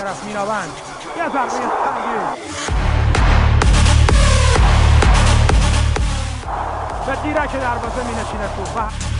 طرف میناوند یه ضربه سنگین به دیرک دروازه مینشینه توپ.